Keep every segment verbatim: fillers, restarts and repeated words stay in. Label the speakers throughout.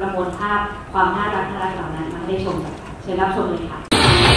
Speaker 1: ประมวลภาพความน่ารักน่ารักเหล่านั้นมาให้ชมกันเชิญรับชมเลยค่ะ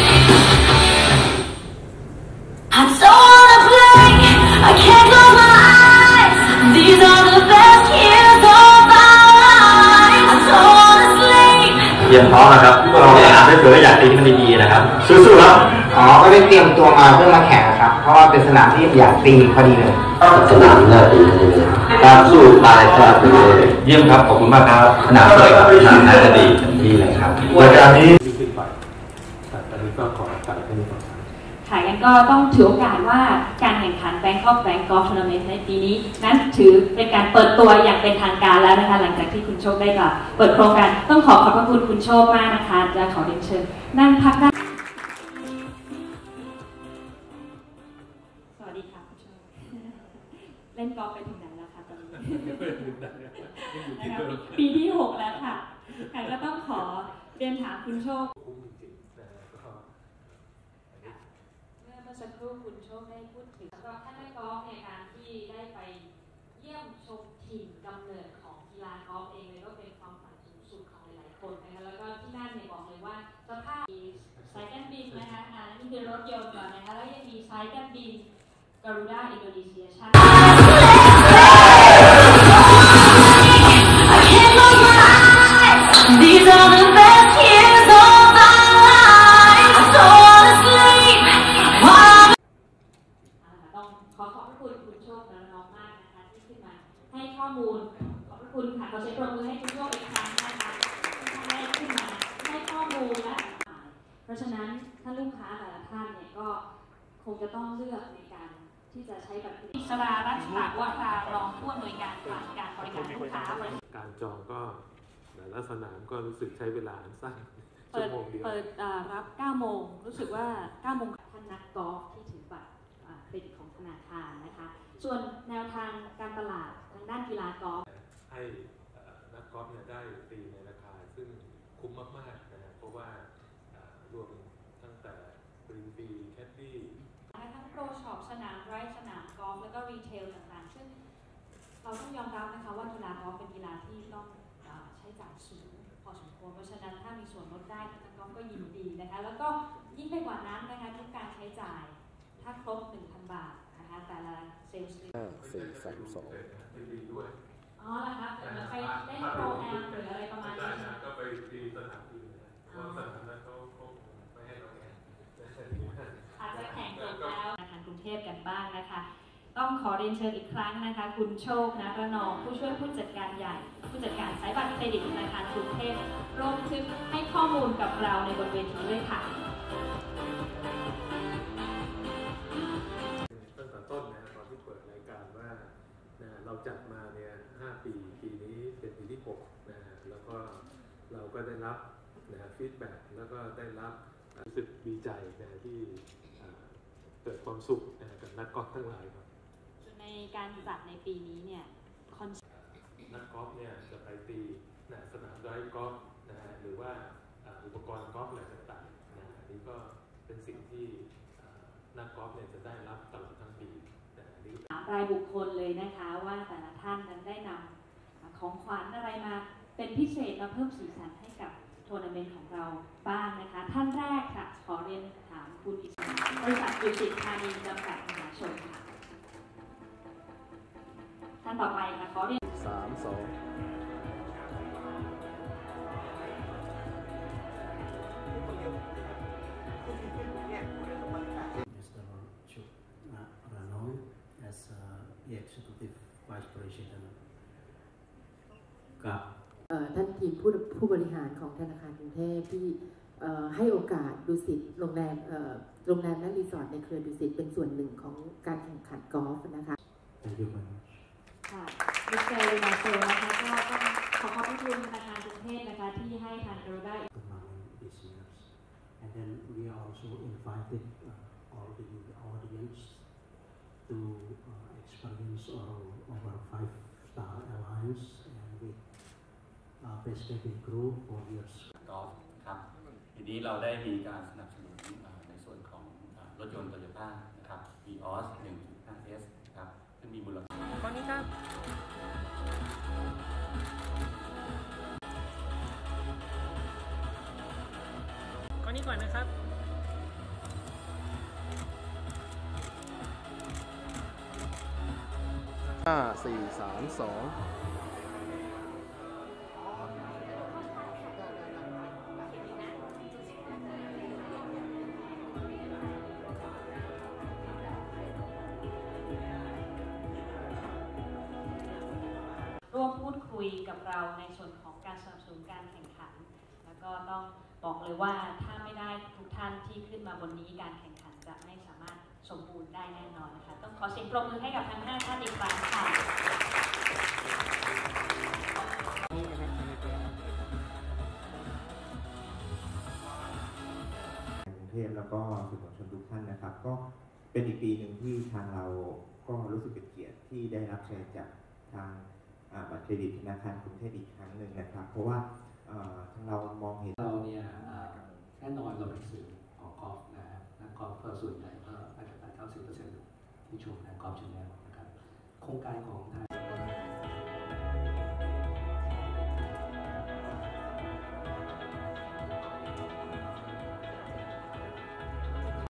Speaker 2: เตรียมพร้อมนะครับเราจะอ่านด้วยเผื่ออยากตีมันดีๆนะครับสู้ๆครับ
Speaker 3: อ๋อก็ได้เตรียมตัวมาเพื่อมาแข่งครับเพราะว่าเป็นสนามที่อยากตีพอดีเลย
Speaker 2: สนามน่าตีเลยการสู้ตายครับเยี่ยมครับขอบคุณมากครับขนาดเลยครับสนามน่าจะดีดีเลยครับรายการนี้ขึ้นไปแต่ตอนนี้ก็ขอตัดให้ก่อน
Speaker 1: ค่ะงั้นก็ต้องถือโอกาสว่าการแข่งขัน Bangkok Bank Golf Tournament ในปีนี้นั้นถือเป็นการเปิดตัวอย่างเป็นทางการแล้วนะคะหลังจากที่คุณโชคได้กลับเปิดโครงการต้องขอขอบพระคุณคุณโชคมากนะคะจะขอเรียนเชิญนั่งพักได้สวัสดีค่ะคุณโชคเล่นกอล์ฟไปถึงไหนแล้วคะตอนนี้ปีที่หกแล้วค่ะค่ะก็ต้องขอเรียนถามคุณโชคเมื่อสักครู่คุณโชคได้พูดถึงสำหรับท่านนักกอล์ฟในการที่ได้ไปเยี่ยมชมถิ่นกำเนิดของกีฬากอล์ฟเองเลยก็เป็นความฝันสูงสุดของหลายๆคนนะคะแล้วก็ที่นั่นเนี่ยบอกเลยว่าสภาพสายการบินนะคะอ่านี่คือรถยนต์ก่อนนะคะแล้วยังมีสายการบินการูด้าอินโดนีเซียชั้นให้ข้อมูลขอบคุณค่ะขอเชิญปรบมือให้คุณโชคอีกครั้งนะคะท่านได้ขึ้นมาให้ข้อมูลและเพราะฉะนั้นท่านลูกค้าแต่ละท่านเนี่ยก็คงจะต้องเลือกในการที่จะใช้บัตรอิสรารัชตากวรารองผู้อำนวยการฝ่ายการบริการลูกค้า
Speaker 4: การจองก็แต่ละสนามก็รู้สึกใช้เวลาสั้นชั่วโมงเดียว
Speaker 1: เปิดรับเก้าโมงรู้สึกว่าเก้าโมงท่านนักกอล์ฟที่ถือบัตรเครดิตของธนาคารนะคะส่วนแนวทางการตลาดทางด้านกีฬากอล์ฟ
Speaker 4: ให้นักกอล์ฟเนี่ยได้ตีในราคาซึ่งคุ้มมากๆนะเพราะว่ารวมตั้งแต่กรีนฟีแคดดี้
Speaker 1: ทั้งโปรช็อปสนามไร้สนามกอล์ฟแล้วก็รีเทลต่างๆซึ่งเราต้องยอมรับนะคะว่ากีฬากอล์ฟเป็นกีฬาที่ต้องใช้จ่ายสูงพอสมควรเพราะฉะนั้นถ้ามีส่วนลดได้นักกอล์ฟก็ยินดีนะคะแล้วก็ยิ่งไปกว่านั้นนะคะทุกการใช้จ่ายถ้าครบ หนึ่งพัน บาทนะคะแต่ละเซลล์สห้า สี่ สาม สองอ๋อเหรอครับเหมือนไปเล่นโปรแอมหรืออะไรประมาณนี้
Speaker 4: ก็ไปตีสนามอื่นเพราะสนามนั้นเขาไม่ให้เราแข่ง
Speaker 1: อาจจะแข่งจบแล้วธนาคารกรุงเทพกันบ้างนะคะต้องขอเรียนเชิญอีกครั้งนะคะคุณโชคนะระนองผู้ช่วยผู้จัดการใหญ่ผู้จัดการสายบัตรเครดิตธนาคารกรุงเทพร่วมทึกให้ข้อมูลกับเราในบนเวทีด้วยค่ะ
Speaker 4: เราจัดมาเนี่ยห้าปีปีนี้เป็นปีที่หกนะฮะแล้วก็เราก็ได้รับนะฮะฟีดแบ็กแล้วก็ได้รับรู้สึกดีใจนะที่เกิดความสุขนะกับนักกอล์ฟทั้งหลายครับ
Speaker 1: ในการจัดในปีนี้เนี่ย
Speaker 4: นักกอล์ฟเนี่ยจะไปตีนะสนามไดฟ์กอล์ฟนะฮะหรือว่าอุปกรณ์กอล์ฟอะไรต่างๆนะนี่ก็เป็นสิ่งที่นักกอล์ฟเนี่ยจะได้รับตลอดทั้งปี
Speaker 1: รายบุคคลเลยนะคะว่าแต่ละท่านนั้นได้นำของขวัญอะไรมาเป็นพิเศษมาเพิ่มสีสันให้กับทัวร์นาเมนต์ของเราบ้างนะคะท่านแรกค่ะขอเรียนถามคุณอิสระบริษัทดุสิตธานีจำกัดมหาชนค่ะท่านต่อไปค่ะขอเรียน
Speaker 2: สามสอง
Speaker 5: Executive Vice President กับท่านทีมผู้ผู้บริหารของธนาคารกรุงเทพที่ให้โอกาสดุสิตโรงแรมโรงแรมและรีสอร์ทในเครือดุสิตเป็นส่วนหนึ่งของการแข่งขันกอล์ฟนะคะ
Speaker 1: ค่ะมิสเตอร์มาเซลนะคะก็ต้องขอขอบคุณธนาคารกรุงเทพนะคะที่ให้ทางเราได้
Speaker 5: And then we also invited all the audience to uh, experience our, our five-star alliance and with uh, best cabin crew for years.
Speaker 2: กอล์ฟครับทีนี้เราได้มีการสนับสนุนในส่วนของรถยนต์โตโยต้านะครับ วี ออส หนึ่งจุดห้า เอส ครับซึ่งมีมูลค่า
Speaker 1: ตอนนี้ครับ
Speaker 6: นี้ก่อนนะครับห้าสี่สามสอง
Speaker 1: ร่วมพูดคุยกับเราในส่วนของการสนับสนุนการแข่งขันแล้วก็ต้องบอกเลยว่าถ้าไม่ได้ทุกท่านที่ขึ้นมาบนนี้การแข่งขันจะไม่สามารถสมบูรณ์ได้แน่นอนนะคะต้องขอเสียงปรบมือให้กับทั้งห้าท่านอีกครั้งค่ะ
Speaker 7: กรุงเทพแล้วก็สื่อมวลชนทุกท่านนะครับก็เป็นอีกปีหนึ่งที่ทางเราก็รู้สึกเป็นเกียรติที่ได้รับเชิญจากทางบัตรเครดิตธนาคารกรุงเทพอีกครั้งหนึ่งนะครับเพราะว่าทางเรามองเห็น
Speaker 8: เราเนี่ยแน่นอนเราเป็นสื่อของกอล์ฟนะครับนักกอล์ฟส่วนใหญ่ก็อาจจะแปดเก้าสิบเปอร์เซ็นต์ที่ชมนะกอล์ฟชาแนลนะครับโครงการของทาง